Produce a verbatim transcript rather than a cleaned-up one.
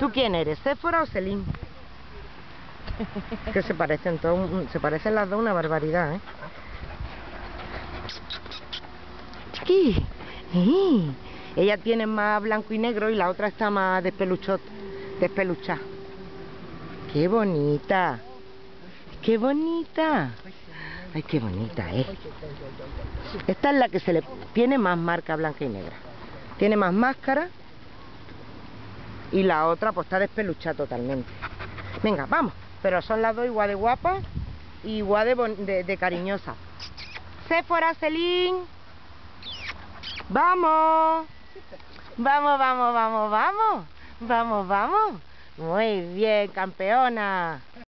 ¿Tú quién eres, Séfora o Celine? Que se parecen todos, se parecen las dos una barbaridad, ¿eh? Chiqui, ¡eh! Ella tiene más blanco y negro y la otra está más despeluchot, despeluchada. ¡Qué bonita! ¡Qué bonita! ¡Ay, qué bonita, eh! Esta es la que se le tiene más marca blanca y negra. Tiene más máscara. Y la otra pues está despeluchada totalmente. Venga, vamos. Pero son las dos igual de guapas y igual de, de, de cariñosas. Séfora, Celine. Vamos. Vamos, vamos, vamos, vamos. Vamos, vamos. Muy bien, campeona.